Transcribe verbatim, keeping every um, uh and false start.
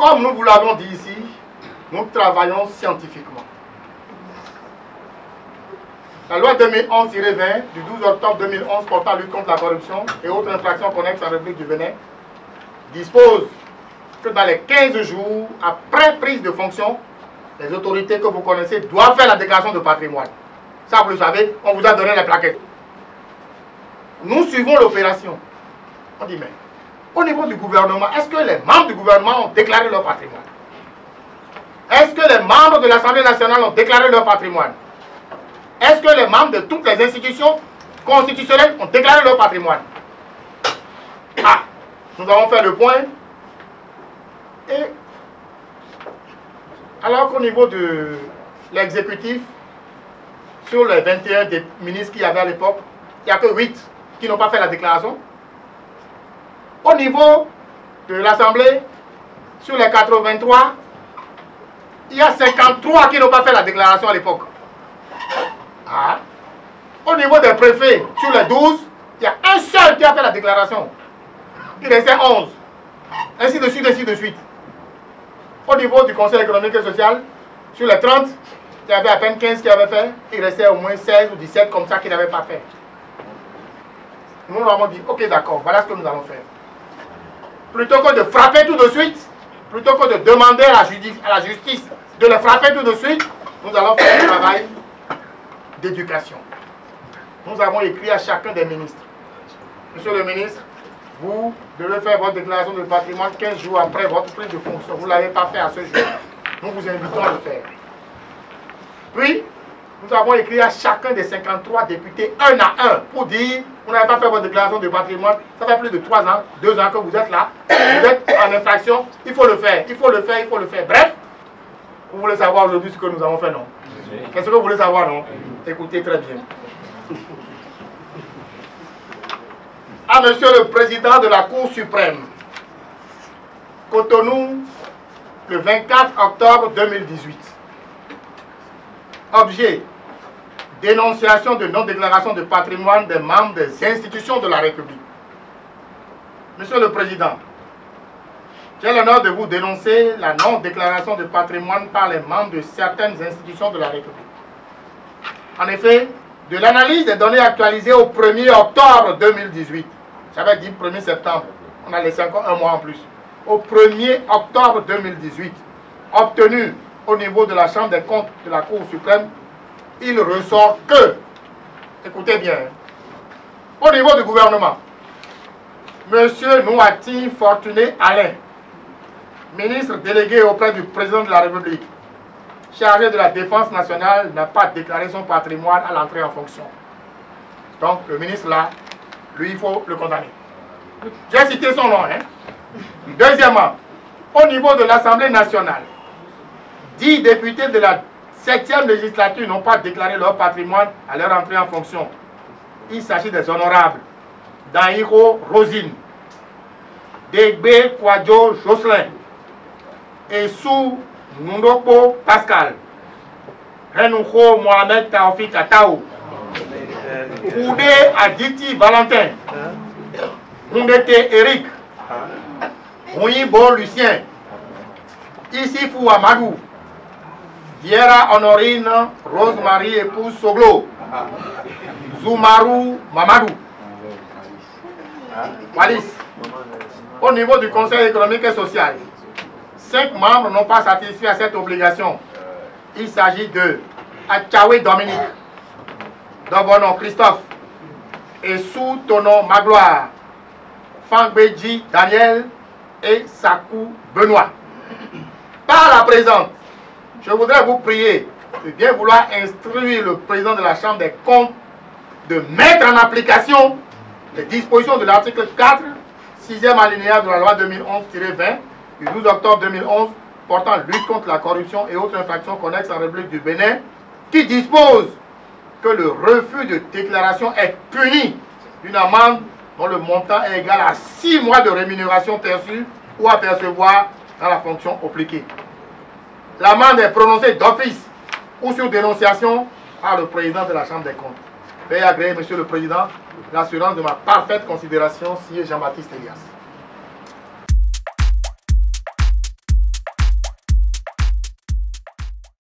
Comme nous vous l'avons dit ici, nous travaillons scientifiquement. La loi deux mille onze tiret vingt du douze octobre deux mille onze portant lutte contre la corruption et autres infractions connexes à la République du Bénin dispose que dans les quinze jours après prise de fonction, les autorités que vous connaissez doivent faire la déclaration de patrimoine. Ça, vous le savez, on vous a donné la plaquette. Nous suivons l'opération. On dit, mais au niveau du gouvernement, est-ce que les membres du gouvernement ont déclaré leur patrimoine? Est-ce que les membres de l'Assemblée nationale ont déclaré leur patrimoine? Est-ce que les membres de toutes les institutions constitutionnelles ont déclaré leur patrimoine? Ah, nous avons fait le point. Et alors qu'au niveau de l'exécutif, sur les vingt et un des ministres qu'il y avait à l'époque, il n'y a que huit qui n'ont pas fait la déclaration. Au niveau de l'Assemblée, sur les quatre-vingt-trois, il y a cinquante-trois qui n'ont pas fait la déclaration à l'époque. Ah. Au niveau des préfets, sur les douze, il y a un seul qui a fait la déclaration. Il restait onze. Ainsi de suite, ainsi de suite. Au niveau du Conseil économique et social, sur les trente, il y avait à peine quinze qui avaient fait. Il restait au moins seize ou dix-sept comme ça qui n'avaient pas fait. Nous nous avons dit, ok d'accord, voilà ce que nous allons faire. Plutôt que de frapper tout de suite, plutôt que de demander à la justice, à la justice de les frapper tout de suite, nous allons faire un travail d'éducation. Nous avons écrit à chacun des ministres. Monsieur le ministre, vous devez faire votre déclaration de patrimoine quinze jours après votre prise de fonction. Vous ne l'avez pas fait à ce jour. Nous vous invitons à le faire. Puis, nous avons écrit à chacun des cinquante-trois députés un à un pour dire, vous n'avez pas fait votre déclaration de patrimoine, ça fait plus de trois ans, deux ans que vous êtes là, vous êtes en infraction, il faut le faire, il faut le faire, il faut le faire. Bref, vous voulez savoir aujourd'hui ce que nous avons fait, non? Qu'est-ce que vous voulez savoir, non? Écoutez très bien. À Monsieur le Président de la Cour suprême, Cotonou, le vingt-quatre octobre deux mille dix-huit. Objet, dénonciation de non-déclaration de patrimoine des membres des institutions de la République. Monsieur le Président, j'ai l'honneur de vous dénoncer la non-déclaration de patrimoine par les membres de certaines institutions de la République. En effet, de l'analyse des données actualisées au premier octobre deux mille dix-huit, j'avais dit premier septembre, on a laissé encore un mois en plus, au premier octobre deux mille dix-huit, obtenu au niveau de la Chambre des comptes de la Cour suprême, il ressort que, écoutez bien, au niveau du gouvernement, M. Nouati Fortuné Alain, ministre délégué auprès du président de la République, chargé de la défense nationale, n'a pas déclaré son patrimoine à l'entrée en fonction. Donc le ministre là, lui, il faut le condamner. J'ai cité son nom. Hein. Deuxièmement, au niveau de l'Assemblée nationale, dix députés de la septième législature n'ont pas déclaré leur patrimoine à leur entrée en fonction. Il s'agit des honorables Daïro Rosine, Degbe Kwadjo Jocelyn, Essou Nundopo Pascal, Renoucho Mohamed Taoufik Atao, Oudé Aditi Valentin, Mundete Eric, Rouyibo Lucien, Issifou Amadou, Viera Honorine Rosemary épouse Soglo, Zoumarou Mamadou, Wallis. Au niveau du Conseil économique et social, cinq membres n'ont pas satisfait à cette obligation. Il s'agit de Atchawe Dominique, Dobono Christophe, Essou Tono Magloire, Fangbeji Daniel et Sakou Benoît. Par la présente, je voudrais vous prier de bien vouloir instruire le président de la Chambre des comptes de mettre en application les dispositions de l'article quatre, sixième alinéa de la loi deux mille onze tiret vingt du douze octobre deux mille onze portant lutte contre la corruption et autres infractions connexes en République du Bénin, qui dispose que le refus de déclaration est puni d'une amende dont le montant est égal à six mois de rémunération perçue ou à percevoir dans la fonction appliquée. L'amende est prononcée d'office ou sur dénonciation par le président de la Chambre des comptes. Veuillez agréer, Monsieur le Président, l'assurance de ma parfaite considération, signé Jean-Baptiste Elias.